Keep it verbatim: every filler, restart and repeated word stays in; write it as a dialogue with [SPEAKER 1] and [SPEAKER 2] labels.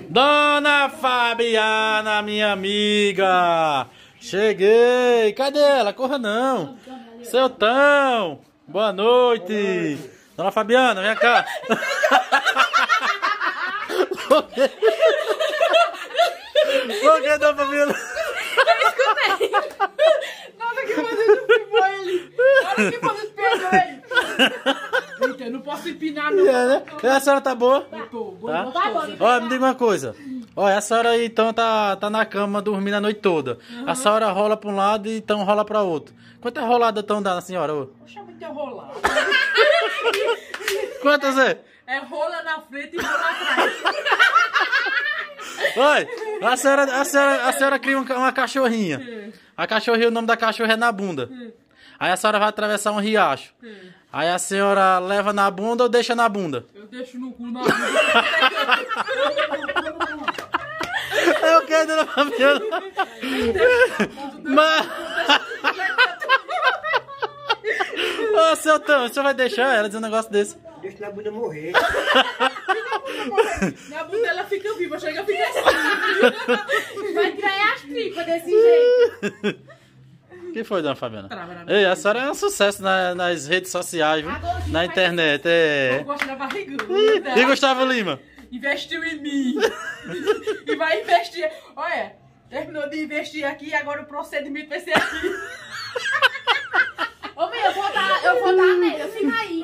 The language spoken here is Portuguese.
[SPEAKER 1] Dona Fabiana, minha amiga. Cheguei. Cadê ela? Corra não. Seu Tão. Boa noite. Dona Fabiana, vem cá. Por que? Por que, Dona Fabiana?
[SPEAKER 2] Eu escutei. Nossa, que você filmou ele. Olha que você pegou ele. Eita, eu não posso empinar, não.
[SPEAKER 1] É, né? A senhora tá boa?
[SPEAKER 2] Eu tô, boa,
[SPEAKER 1] Tá?
[SPEAKER 2] gostosa.
[SPEAKER 1] Olha, me diga uma coisa. Olha, a senhora aí então tá, tá na cama dormindo a noite toda. Uhum. A senhora rola pra um lado e então rola pra outro. Quantas roladas estão dando a senhora? Ô?
[SPEAKER 2] Poxa, muito é rolar.
[SPEAKER 1] Quantas é?
[SPEAKER 2] É rola na frente e rola atrás.
[SPEAKER 1] Oi, a senhora, a senhora, a senhora cria um, uma cachorrinha.
[SPEAKER 2] É.
[SPEAKER 1] A cachorrinha, o nome da cachorra é na bunda.
[SPEAKER 2] É.
[SPEAKER 1] Aí a senhora vai atravessar um riacho.
[SPEAKER 2] É.
[SPEAKER 1] Aí a senhora leva na bunda ou deixa na bunda?
[SPEAKER 2] Eu deixo no cu na bunda.
[SPEAKER 1] Eu quero, Dona Fabiana. Mas... Ô, seu Tão, o senhor vai deixar ela dizer um negócio desse?
[SPEAKER 3] Deixa na bunda morrer.
[SPEAKER 2] Minha bunda ela fica viva, chega a ficar assim.
[SPEAKER 4] Vai tirar as tripas desse jeito.
[SPEAKER 1] O que foi, Dona Fabiana?
[SPEAKER 2] Trava na
[SPEAKER 1] Ei, a senhora é um sucesso na- nas redes sociais, viu? Na internet, é.
[SPEAKER 2] Eu gosto da barriga.
[SPEAKER 1] E Gustavo Lima?
[SPEAKER 2] Investiu em mim. E vai investir. Olha, terminou de investir aqui e agora o procedimento vai ser aqui.
[SPEAKER 4] Ô, meu, eu vou dar, eu vou dar nele, fica aí.